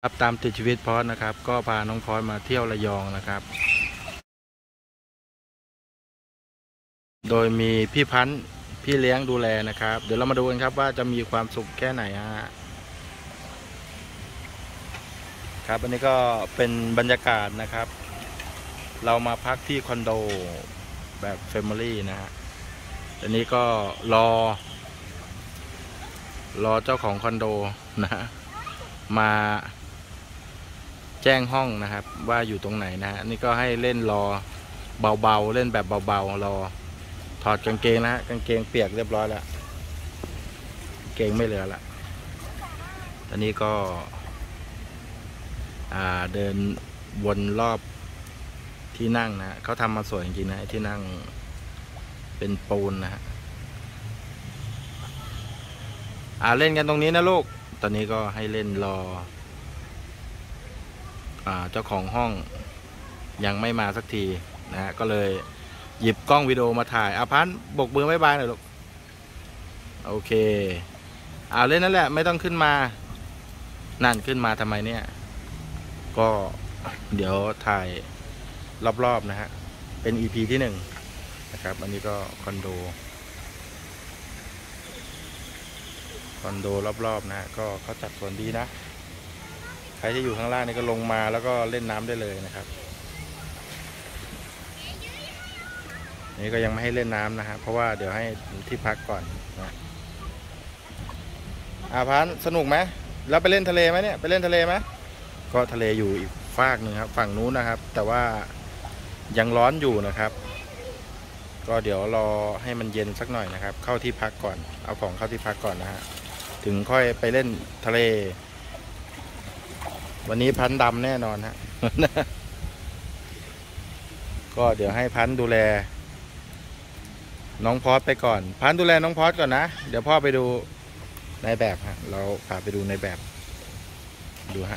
ครับตามติดชีวิตพอสนะครับก็พาน้องพอสมาเที่ยวระยองนะครับโดยมีพี่พันธ์พี่เลี้ยงดูแลนะครับเดี๋ยวเรามาดูกันครับว่าจะมีความสุขแค่ไหนฮะครับอันนี้ก็เป็นบรรยากาศนะครับเรามาพักที่คอนโดแบบแฟมิลี่นะฮะอันนี้ก็รอเจ้าของคอนโดนะมาแจ้งห้องนะครับว่าอยู่ตรงไหนนะฮะนี่ก็ให้เล่นรอเบาๆเล่นแบบเบาๆรอถอดกางเกงนะฮะกางเกงเปียกเรียบร้อยแล้วเกงไม่เหลือละตอนนี้ก็เดินวนรอบที่นั่งนะเขาทำมาสวยจริงๆนะที่นั่งเป็นปูนนะฮะเล่นกันตรงนี้นะลูกตอนนี้ก็ให้เล่นรอเจ้าของห้องยังไม่มาสักทีนะฮะก็เลยหยิบกล้องวิดีโอมาถ่ายพันบกมือบ๊ายบายหน่อยลูกโอเคเล่นนั่นแหละไม่ต้องขึ้นมานั่นขึ้นมาทำไมเนี่ยก็เดี๋ยวถ่ายรอบๆนะฮะเป็น EP ที่1นะครับอันนี้ก็คอนโดรอบๆนะก็เขาจัดสวนดีนะใครที่อยู่ข้างล่างนี่ก็ลงมาแล้วก็เล่นน้ำได้เลยนะครับนี่ก็ยังไม่ให้เล่นน้ำนะฮะเพราะว่าเดี๋ยวให้ที่พักก่อนนะพันสนุกไหมแล้วไปเล่นทะเลไหมเนี่ยไปเล่นทะเลไหมก็ทะเลอยู่อีกฟากหนึ่งครับฝั่งนู้นนะครับแต่ว่ายังร้อนอยู่นะครับก็เดี๋ยวรอให้มันเย็นสักหน่อยนะครับเข้าที่พักก่อนเอาของเข้าที่พักก่อนนะฮะถึงค่อยไปเล่นทะเลวันนี้พันดำแน่นอนฮะ ก็เดี๋ยวให้พันดูแลน้องพอสไปก่อนพันดูแลน้องพอสก่อนนะเดี๋ยวพ่อไปดูในแบบฮะเราพาไปดูในแบบดูฮะ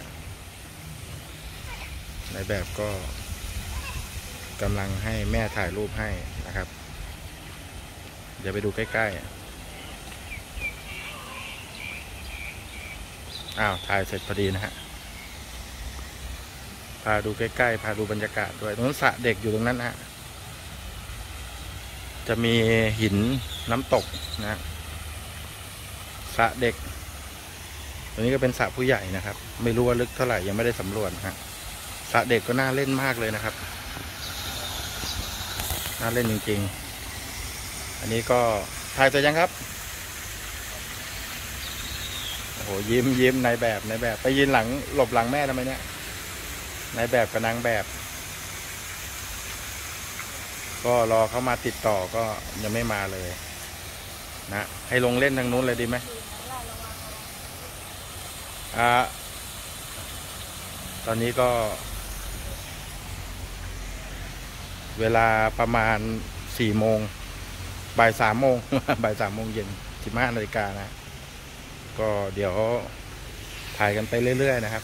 ในแบบก็กำลังให้แม่ถ่ายรูปให้นะครับเดี๋ยวไปดูใกล้ๆถ่ายเสร็จพอดีนะฮะพาดูใกล้ๆพาดูบรรยากาศด้วยตรงนั้นสระเด็กอยู่ตรงนั้นฮะจะมีหินน้ำตกนะสระเด็กตรงนี้ก็เป็นสระผู้ใหญ่นะครับไม่รู้ว่าลึกเท่าไหร่ยังไม่ได้สำรวจฮะสระเด็กก็น่าเล่นมากเลยนะครับน่าเล่นจริงๆอันนี้ก็ถ่ายเสร็จยังครับโอ้โหยิ้มในแบบไปยืนหลังหลบหลังแม่ทำไมเนี่ยในแบบกับนางแบบก็รอเขามาติดต่อก็ยังไม่มาเลยนะให้ลงเล่นทางนู้นเลยดีไหมตอนนี้ก็เวลาประมาณ4 โมงบ่าย 3 โมง บ่าย 3 โมงเย็น15 นาฬิกานะก็เดี๋ยวถ่ายกันไปเรื่อยๆนะครับ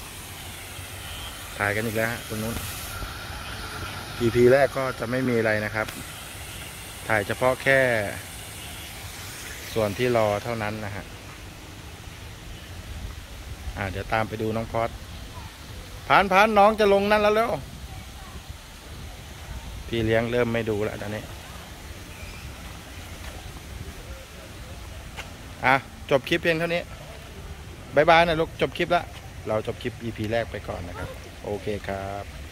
ถ่ายกันอีกแล้วฮะตรงนู้น EP แรกก็จะไม่มีอะไรนะครับถ่ายเฉพาะแค่ส่วนที่รอเท่านั้นนะฮะเดี๋ยวตามไปดูน้องพอสพันน้องจะลงนั่นแล้วพี่เลี้ยงเริ่มไม่ดูแล้วตอนนี้จบคลิปเพียงเท่านี้บายบายนะลูกจบคลิปแล้วเราจบคลิป EP แรกไปก่อนนะครับโอเคครับ